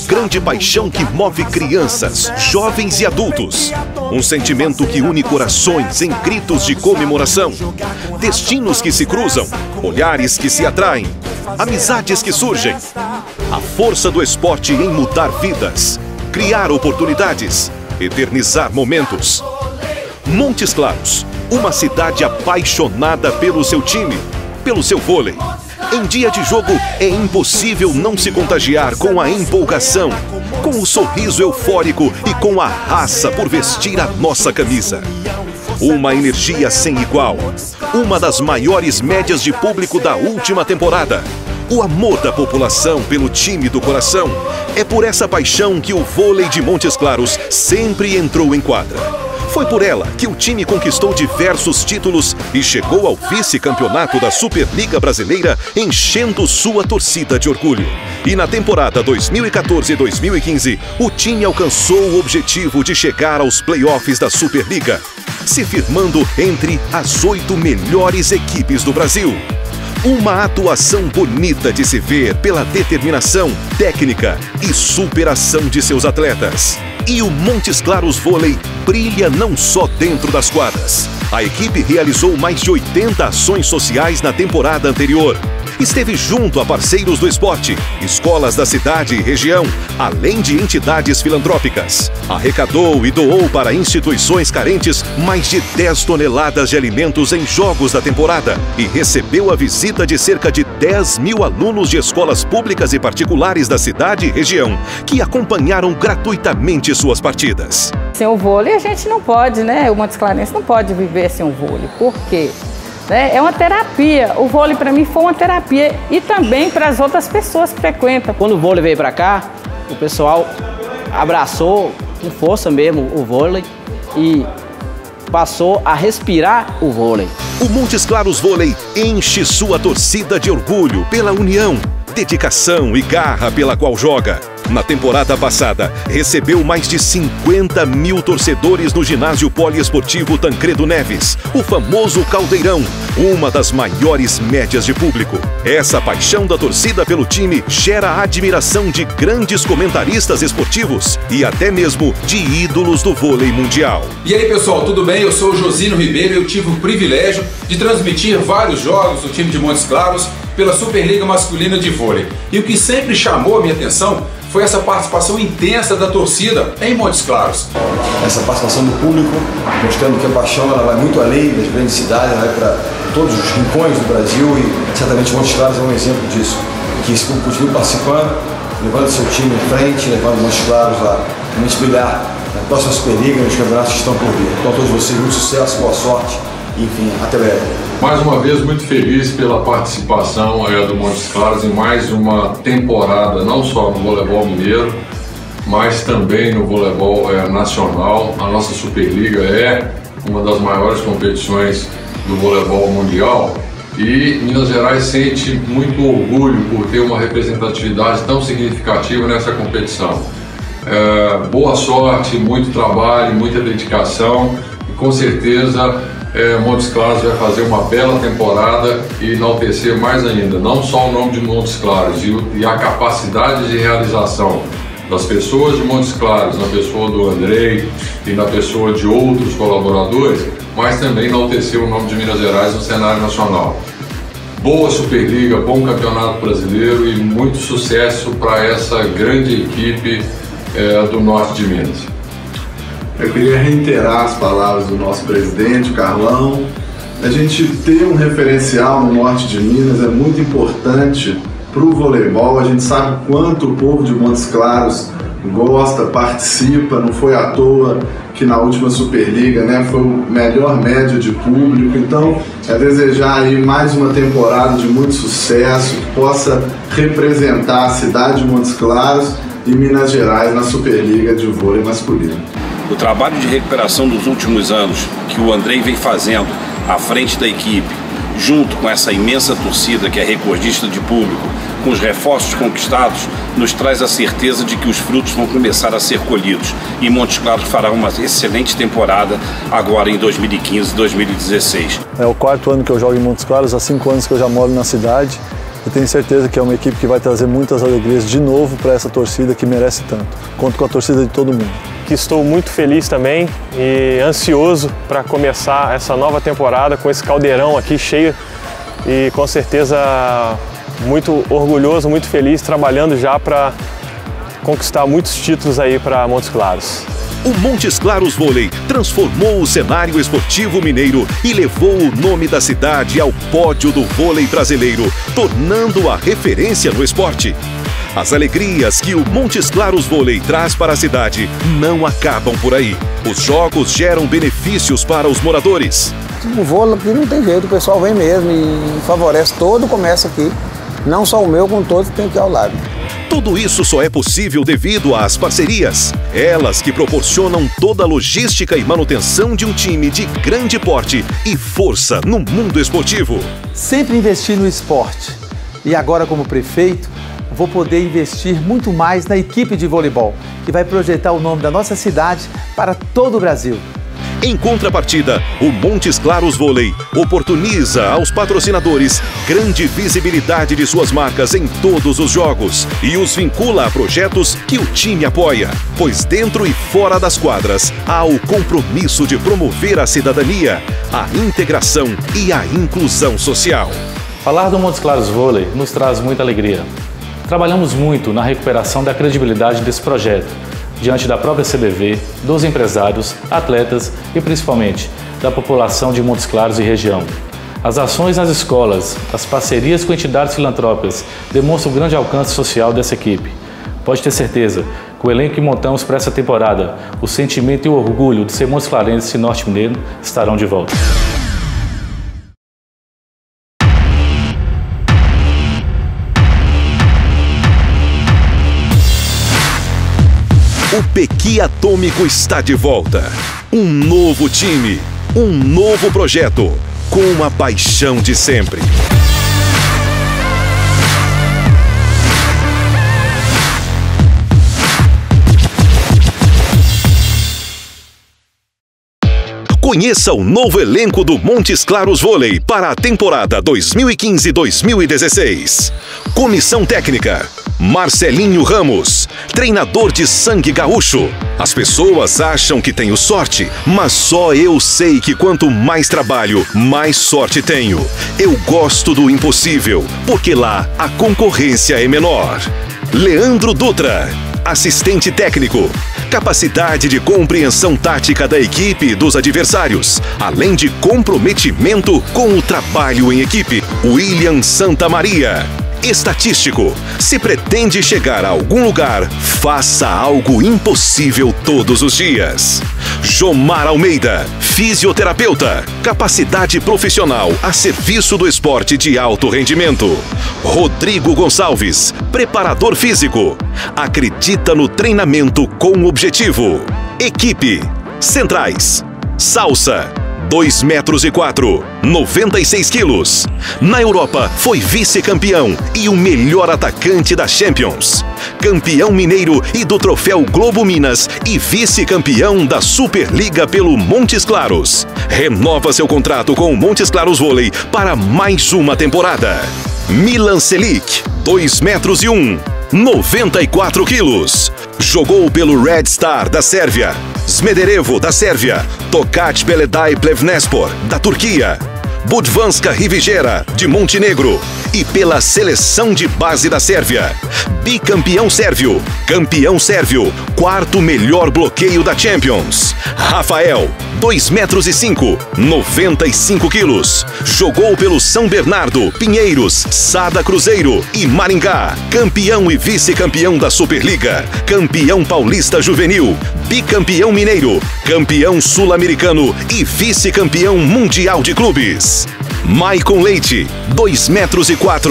grande paixão que move crianças, jovens e adultos. Um sentimento que une corações em gritos de comemoração. Destinos que se cruzam, olhares que se atraem, amizades que surgem. A força do esporte em mudar vidas, criar oportunidades, eternizar momentos. Montes Claros, uma cidade apaixonada pelo seu time, pelo seu vôlei. Em dia de jogo, é impossível não se contagiar com a empolgação, com o sorriso eufórico e com a raça por vestir a nossa camisa. Uma energia sem igual, uma das maiores médias de público da última temporada. O amor da população pelo time do coração. É por essa paixão que o vôlei de Montes Claros sempre entrou em quadra. Foi por ela que o time conquistou diversos títulos e chegou ao vice-campeonato da Superliga Brasileira, enchendo sua torcida de orgulho. E na temporada 2014-2015, o time alcançou o objetivo de chegar aos playoffs da Superliga, se firmando entre as 8 melhores equipes do Brasil. Uma atuação bonita de se ver pela determinação, técnica e superação de seus atletas. E o Montes Claros Vôlei brilha não só dentro das quadras. A equipe realizou mais de 80 ações sociais na temporada anterior. Esteve junto a parceiros do esporte, escolas da cidade e região, além de entidades filantrópicas. Arrecadou e doou para instituições carentes mais de 10 toneladas de alimentos em jogos da temporada e recebeu a visita de cerca de 10 mil alunos de escolas públicas e particulares da cidade e região, que acompanharam gratuitamente suas partidas. Sem o vôlei a gente não pode, né? O Montes Clarense não pode viver sem o vôlei. Por quê? É uma terapia. O vôlei para mim foi uma terapia e também para as outras pessoas que frequentam. Quando o vôlei veio para cá, o pessoal abraçou com força mesmo o vôlei e passou a respirar o vôlei. O Montes Claros Vôlei enche sua torcida de orgulho pela união, dedicação e garra pela qual joga. Na temporada passada, recebeu mais de 50 mil torcedores no ginásio poliesportivo Tancredo Neves, o famoso Caldeirão, uma das maiores médias de público. Essa paixão da torcida pelo time gera a admiração de grandes comentaristas esportivos e até mesmo de ídolos do vôlei mundial. E aí pessoal, tudo bem? Eu sou o Josino Ribeiro e eu tive o privilégio de transmitir vários jogos do time de Montes Claros pela Superliga Masculina de Vôlei. E o que sempre chamou a minha atenção foi essa participação intensa da torcida em Montes Claros. Essa participação do público, mostrando que a paixão ela vai muito além das grandes cidades, ela vai para todos os rincões do Brasil e certamente Montes Claros é um exemplo disso. Que esse público continue participando, levando seu time em frente, levando Montes Claros a brilhar na próxima Superliga e nos campeonatos que estão por vir. Então a todos vocês, muito sucesso, boa sorte e enfim, até breve. Mais uma vez, muito feliz pela participação do Montes Claros em mais uma temporada, não só no voleibol mineiro, mas também no voleibol nacional. A nossa Superliga é uma das maiores competições do voleibol mundial e Minas Gerais sente muito orgulho por ter uma representatividade tão significativa nessa competição. Boa sorte, muito trabalho, muita dedicação e com certeza Montes Claros vai fazer uma bela temporada e enaltecer mais ainda, não só o nome de Montes Claros e a capacidade de realização das pessoas de Montes Claros, na pessoa do Andrei e na pessoa de outros colaboradores, mas também enaltecer o nome de Minas Gerais no cenário nacional. Boa Superliga, bom Campeonato Brasileiro e muito sucesso para essa grande equipe do norte de Minas. Eu queria reiterar as palavras do nosso presidente, o Carlão. A gente ter um referencial no norte de Minas é muito importante para o voleibol. A gente sabe quanto o povo de Montes Claros gosta, participa. Não foi à toa que na última Superliga, foi o melhor médio de público. Então, é desejar aí mais uma temporada de muito sucesso, que possa representar a cidade de Montes Claros e Minas Gerais na Superliga de vôlei masculino. O trabalho de recuperação dos últimos anos que o Andrei vem fazendo à frente da equipe, junto com essa imensa torcida que é recordista de público, com os reforços conquistados, nos traz a certeza de que os frutos vão começar a ser colhidos e Montes Claros fará uma excelente temporada agora em 2015 e 2016. É o 4º ano que eu jogo em Montes Claros, há 5 anos que eu já moro na cidade e tenho certeza que é uma equipe que vai trazer muitas alegrias de novo para essa torcida que merece tanto. Conto com a torcida de todo mundo. Que estou muito feliz também e ansioso para começar essa nova temporada com esse caldeirão aqui cheio e com certeza muito orgulhoso, muito feliz, trabalhando já para conquistar muitos títulos aí para Montes Claros. O Montes Claros Vôlei transformou o cenário esportivo mineiro e levou o nome da cidade ao pódio do vôlei brasileiro, tornando-a referência no esporte. As alegrias que o Montes Claros Vôlei traz para a cidade não acabam por aí. Os jogos geram benefícios para os moradores. O vôlei aqui não tem jeito, o pessoal vem mesmo e favorece todo o comércio aqui. Não só o meu, como todos que tem aqui ao lado. Tudo isso só é possível devido às parcerias. Elas que proporcionam toda a logística e manutenção de um time de grande porte e força no mundo esportivo. Sempre investi no esporte. E agora, como prefeito, vou poder investir muito mais na equipe de voleibol, que vai projetar o nome da nossa cidade para todo o Brasil. Em contrapartida, o Montes Claros Vôlei oportuniza aos patrocinadores grande visibilidade de suas marcas em todos os jogos e os vincula a projetos que o time apoia, pois dentro e fora das quadras há o compromisso de promover a cidadania, a integração e a inclusão social. Falar do Montes Claros Vôlei nos traz muita alegria. Trabalhamos muito na recuperação da credibilidade desse projeto, diante da própria CBV, dos empresários, atletas e principalmente da população de Montes Claros e região. As ações nas escolas, as parcerias com entidades filantrópicas demonstram o grande alcance social dessa equipe. Pode ter certeza que o elenco que montamos para essa temporada, o sentimento e o orgulho de ser Montes Clarense e Norte Mineiro estarão de volta. O Pequi Atômico está de volta. Um novo time, um novo projeto, com a paixão de sempre. Conheça o novo elenco do Montes Claros Vôlei para a temporada 2015-2016. Comissão técnica: Marcelinho Ramos, treinador de sangue gaúcho. As pessoas acham que tenho sorte, mas só eu sei que quanto mais trabalho, mais sorte tenho. Eu gosto do impossível, porque lá a concorrência é menor. Leandro Dutra, assistente técnico. Capacidade de compreensão tática da equipe e dos adversários, além de comprometimento com o trabalho em equipe. William Santamaria, estatístico. Se pretende chegar a algum lugar, faça algo impossível todos os dias. Jomar Almeida, fisioterapeuta. Capacidade profissional a serviço do esporte de alto rendimento. Rodrigo Gonçalves, preparador físico. Acredita no treinamento com objetivo. Equipe: centrais, Salsa, 2,4 metros, 96 quilos. Na Europa, foi vice-campeão e o melhor atacante da Champions. Campeão mineiro e do Troféu Globo Minas e vice-campeão da Superliga pelo Montes Claros. Renova seu contrato com o Montes Claros Vôlei para mais uma temporada. Milan Selic, 2,1 metros, 94 quilos. Jogou pelo Red Star da Sérvia, Smederevo da Sérvia, Tokat Beledai Plevnespor da Turquia, Budvanska Rivigera de Montenegro e pela seleção de base da Sérvia. Bicampeão sérvio, campeão sérvio, quarto melhor bloqueio da Champions. Rafael, 2,5 metros, 95 quilos. Jogou pelo São Bernardo, Pinheiros, Sada Cruzeiro e Maringá. Campeão e vice-campeão da Superliga. Campeão paulista juvenil. Bicampeão mineiro. Campeão sul-americano e vice-campeão mundial de clubes. Maicon Leite, 2,4 metros,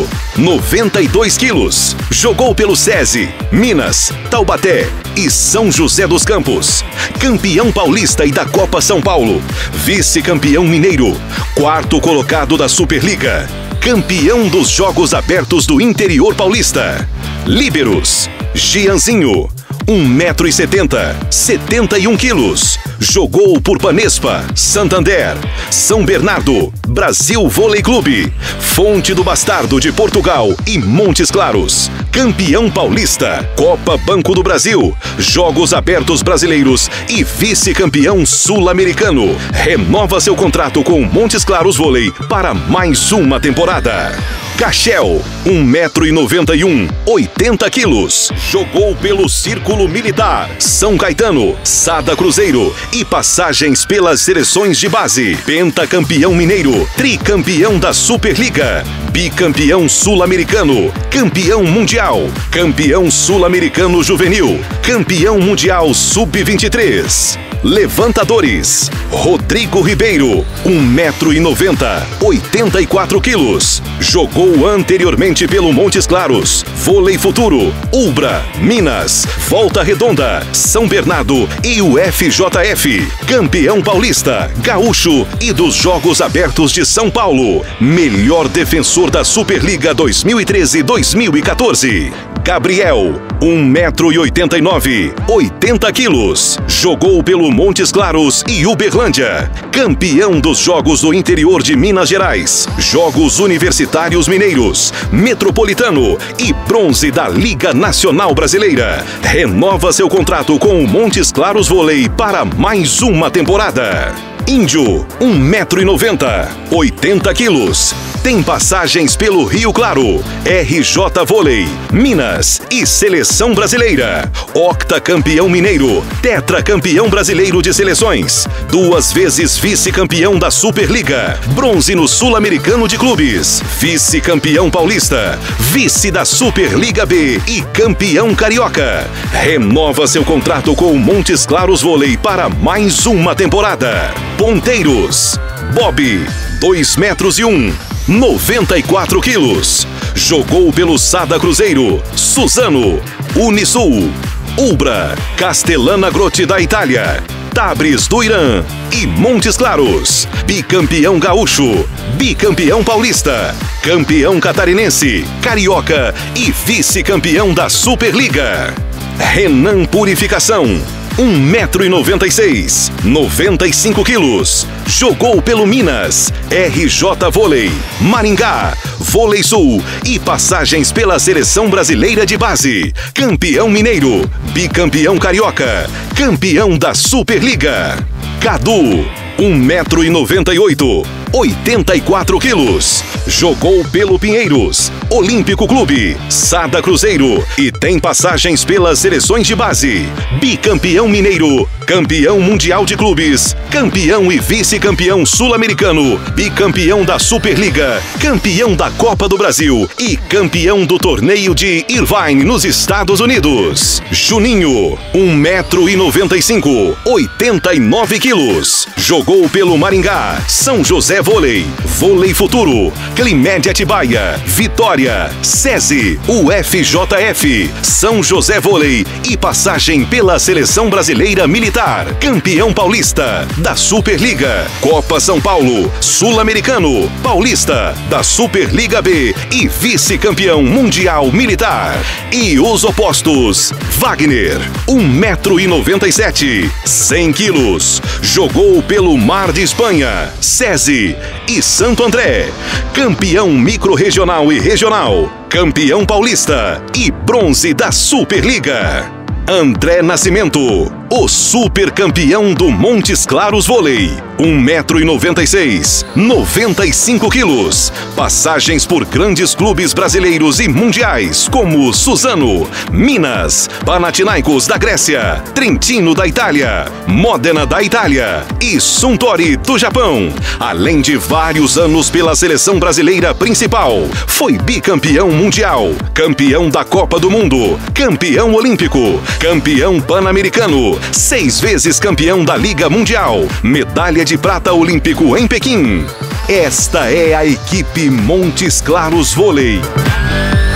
92 quilos. Jogou pelo SESI, Minas, Taubaté e São José dos Campos. Campeão paulista e da Copa São Paulo. Vice-campeão mineiro. Quarto colocado da Superliga. Campeão dos Jogos Abertos do Interior Paulista. Líberos: Gianzinho, 1,70 m, 71 quilos. Jogou por Panespa, Santander, São Bernardo, Brasil Vôlei Clube, Fonte do Bastardo de Portugal e Montes Claros. Campeão paulista, Copa Banco do Brasil, Jogos Abertos Brasileiros e vice-campeão sul-americano. Renova seu contrato com Montes Claros Vôlei para mais uma temporada. Cachel, 1,91 m, 80 quilos. Jogou pelo Círculo Militar, São Caetano, Sada Cruzeiro e passagens pelas seleções de base. Pentacampeão mineiro, tricampeão da Superliga, bicampeão sul-americano, campeão mundial, campeão sul-americano juvenil, campeão mundial sub-23. Levantadores, Rodrigo Ribeiro, 1,90 m, 84 quilos. Jogou anteriormente pelo Montes Claros, Vôlei Futuro, Ubra, Minas, Volta Redonda, São Bernardo e o FJF. Campeão paulista, gaúcho e dos Jogos Abertos de São Paulo. Melhor defensor da Superliga 2013-2014. Gabriel, 1,89 m, 80 quilos. Jogou pelo Montes Claros e Uberlândia. Campeão dos Jogos do Interior de Minas Gerais, Jogos Universitários Mineiros, Metropolitano e bronze da Liga Nacional Brasileira. Renova seu contrato com o Montes Claros Vôlei para mais uma temporada. Índio, 1,90 m, 80 quilos. Tem passagens pelo Rio Claro, RJ Vôlei, Minas e Seleção Brasileira. Octacampeão mineiro, tetracampeão brasileiro de seleções, 2 vezes vice-campeão da Superliga, bronze no Sul-Americano de Clubes, vice-campeão paulista, vice da Superliga B e campeão carioca. Renova seu contrato com o Montes Claros Vôlei para mais uma temporada. Ponteiros, Bob, 2,1 m, 94 quilos. Jogou pelo Sada Cruzeiro, Suzano, Unisul, Ubra, Castellana Grotte da Itália, Tabris do Irã e Montes Claros. Bicampeão gaúcho, bicampeão paulista, campeão catarinense, carioca e vice-campeão da Superliga. Renan Purificação, 1,96 m, 95 quilos. Jogou pelo Minas, RJ Vôlei, Maringá, Vôlei Sul e passagens pela Seleção Brasileira de Base. Campeão mineiro, bicampeão carioca, campeão da Superliga. Cadu, 1,98 m, 84 quilos. Jogou pelo Pinheiros, Olímpico Clube, Sada Cruzeiro e tem passagens pelas seleções de base. Bicampeão mineiro, campeão mundial de clubes, campeão e vice-campeão sul-americano, bicampeão da Superliga, campeão da Copa do Brasil e campeão do torneio de Irvine nos Estados Unidos. Juninho, 1,95 m, 89 quilos. Jogou pelo Maringá, São José Vôlei, Vôlei Futuro, Climed Atibaia, Vitória, SESI, UFJF, São José Vôlei e passagem pela Seleção Brasileira Militar. Campeão paulista da Superliga, Copa São Paulo, Sul-Americano, paulista da Superliga B e vice-campeão mundial militar. E os opostos, Wagner, 1,97 m, 100 quilos. Jogou pelo Mar de Espanha, SESI e Santo André. Campeão micro-regional e regional, campeão paulista e bronze da Superliga. André Nascimento, o super campeão do Montes Claros Vôlei, 1,96 m, 95 quilos. Passagens por grandes clubes brasileiros e mundiais como Suzano, Minas, Panathinaikos da Grécia, Trentino da Itália, Modena da Itália e Suntory do Japão. Além de vários anos pela seleção brasileira principal, foi bicampeão mundial, campeão da Copa do Mundo, campeão olímpico, campeão pan-americano, 6 vezes campeão da Liga Mundial, medalha de prata olímpico em Pequim. Esta é a equipe Montes Claros Vôlei.